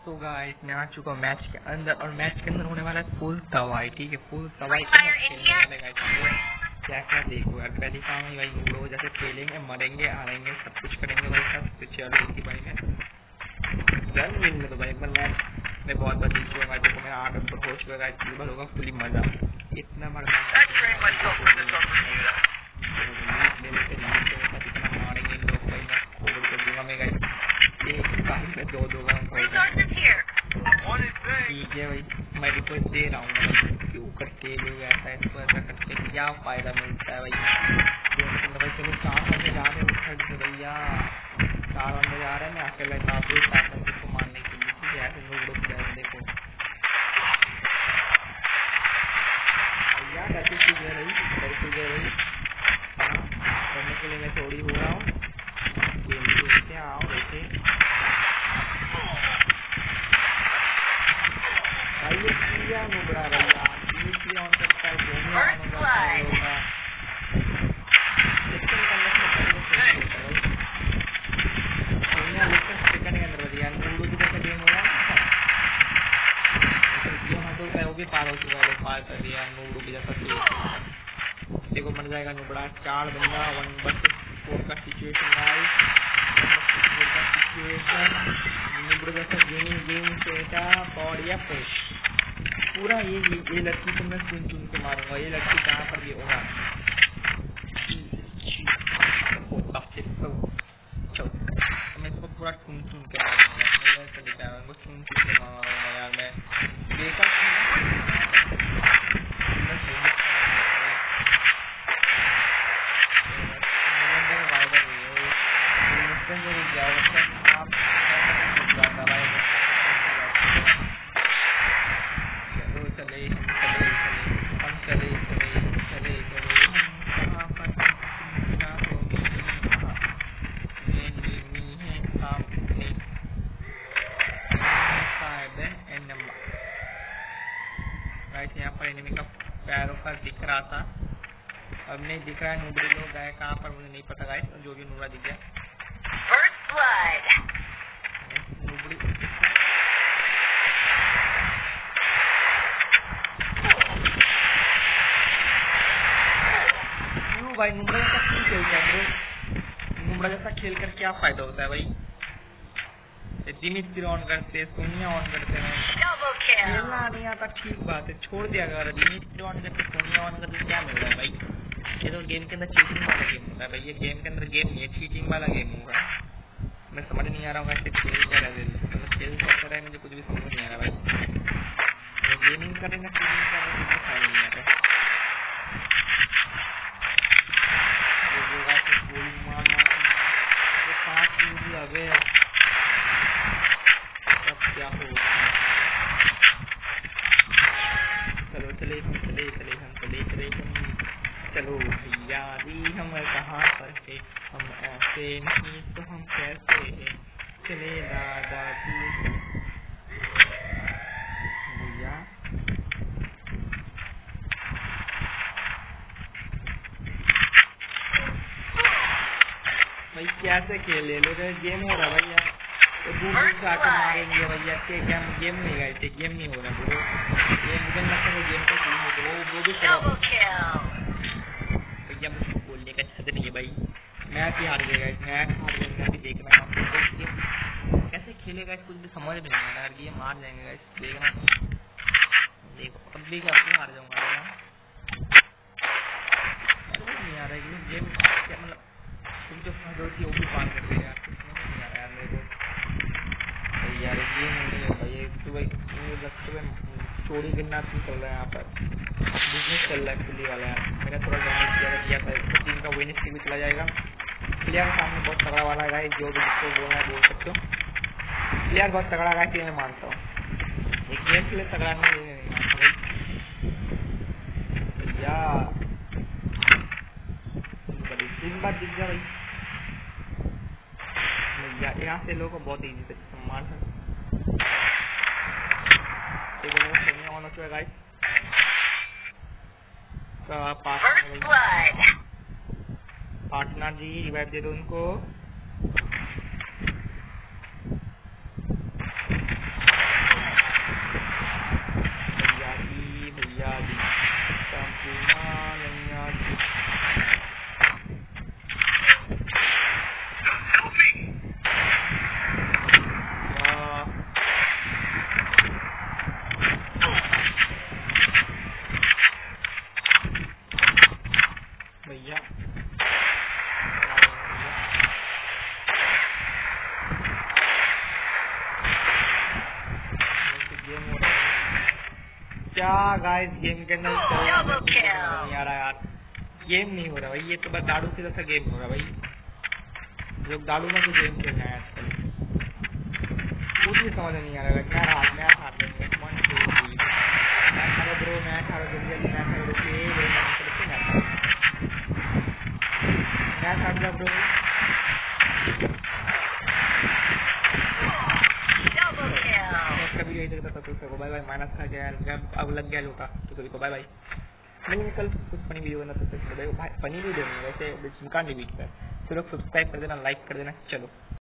तो गाइस मैं आ चुका हूँ मैच के अंदर और मैच के अंदर होने वाला है फुल तबाही। ठीक है, फुल तबाही खेलने वाले गाइस। क्या क्या देखो यार, पहली काम है भाई लूडो जैसे खेलेंगे, मरेंगे हारेंगे सब कुछ करेंगे भाई साहब। तो चलो इसी भाई में रन विन में तो भाई एक बार मैच में बहुत बार जीत चुका है। देखो मेरा 8 रन पर हो चुका है, फुल होगा फुली मजा इतना बड़ा मारेंगे इन लोग भाई। मैं खोल कर दूंगा मैं गाइस, एक बार में दो ठीक है भाई। मैं रिक्वेस्ट दे रहा हूँ क्यों करते लोग ऐसा ऐसा करते, क्या फायदा मिलता है भाई। भाई चलो 4 बंदे जा रहे हैं उठ भैया, 4 बंदे जा रहे हैं, मैं अकेला काफी 4 बंदे को मारने के लिए। ठीक है, ऐसे लोग रुक जाए देखो भैया डर चुके भाई करने के लिए मैं थोड़ी हो रहा हूँ। गेम देखते हैं, आओ देखे भाई ये किया नुबड़ा भैया, ये ऑन करता है वो भी पार हो चुका है, पार कर दिया नूडू की जैसा। देखो मर जाएगा नुबड़ा। 4 बंदा 1 vs 4 का सिचुएशन नुबड़ा जैसा गेम सेटा और या फिश पूरा ये लड़की को मैं चुन के मारूंगा। ये लड़की कहाँ पर भी होगा मैं इसको पूरा चुन के मारूंगा। चुन के मारूंगा यार मैं देखा यहाँ पर एनिमी का पैरों का दिख रहा था, अब नहीं दिख रहा है। नुबड़ी लोग गए कहाँ पर मुझे नहीं पता गाइस, जो भी नुबड़ा दिख गया नुबड़ी क्यों भाई नुबड़ा जैसा क्यों खेलता है ब्रो। नुबड़ा जैसा खेल कर क्या फायदा होता है भाई। दिमित्री ऑन करते, सोनिया ऑन करते हैं, खेलना नहीं आता ठीक बात है, छोड़ दिया अगर दिमित्री ऑन करते सोनिया ऑन करते क्या मिल रहा है भाई। ये तो गेम के अंदर चीटिंग वाला गेम होता है भाई, ये गेम के अंदर गेम नहीं है, चीटिंग वाला गेम होगा। मैं समझ नहीं आ रहा हूँ ऐसे खेल क्या रहे, मतलब खेल कैसा रहा है मुझे कुछ भी समझ नहीं आ रहा भाई। गेमिंग करेंगे चीटिंग करेंगे कुछ समझ नहीं आ रहा। क्या हो चलो भैया दी हम कहाँ पर थे, हम ऐसे नहीं तो हम कैसे चले दादाजी भैया। भाई कैसे खेले लोग, गेम हो रहा भैया तो दूर से आके मारेंगे भैया के गेम नहीं गए, गेम नहीं हो रहा ब्रो। ये मुझे लगता है गेम का सीन है वो भी भैया मुझे बोलने का छद नहीं है भाई। मैच ही हार गया, मैच हार गया, मैं भी देख रहा हूँ कैसे खेलेगा कुछ भी समझ में नहीं आ रहा। गेम हार जाएंगे गाइस, देखना देखो अब भी करके हार जाऊंगा नहीं आ रहा है गेम क्या, मतलब तुम जो होती है वो भी पार कर देगा यार, कुछ नहीं आ रहा यार मेरे को यार। गेम नहीं है भाई, तो भाई लगता है चोरी गिनना चल रहा है यहाँ पर, बिजनेस चल रहा है खुली वाला है। मैंने थोड़ा डैमेज किया था, इसको टीम का विनिस भी चला जाएगा। प्लेयर सामने बहुत तगड़ा वाला है, जो भी जिसको बोलना है बोल सकते हो। प्लेयर बहुत तगड़ा है कि मैं मानता हूँ, एक गेम के लिए तगड़ा नहीं भैया। तीन बार दिख गया भाई भैया, यहाँ से लोगों को बहुत ईजी से मार सकते। पार्टनर जी रिवाइव दे दो उनको। क्या गाइस गेम के अंदर यार गेम नहीं हो रहा भाई, ये तो बस दारू की जैसा गेम हो रहा भाई। लोग दारू में तो गेम खेल रहे हैं आजकल, कुछ भी समझ नहीं आ रहा है। मैं हार लेंगे मैं हारो ब्रो, मैं हारो जल्दी मैं हारो रुकिए ब्रो, मैं हार गया ब्रो। कभी यही देखता था तो बाय बाय, माइनस खा गया अब लग गया लोटा तो सभी को बाय बाय। नहीं कल कुछ फनी वीडियो बना तो फनी वीडियो नहीं वैसे चिमका नहीं बीच में। तो लोग सब्सक्राइब कर देना, लाइक कर देना। चलो।